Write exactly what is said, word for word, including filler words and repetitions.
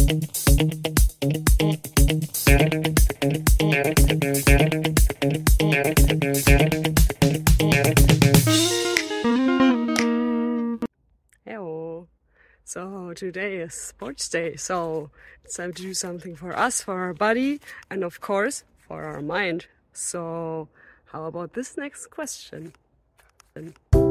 Hello. So today is sports day, so it's time to do something for us, for our body, and of course for our mind. So how about this next question?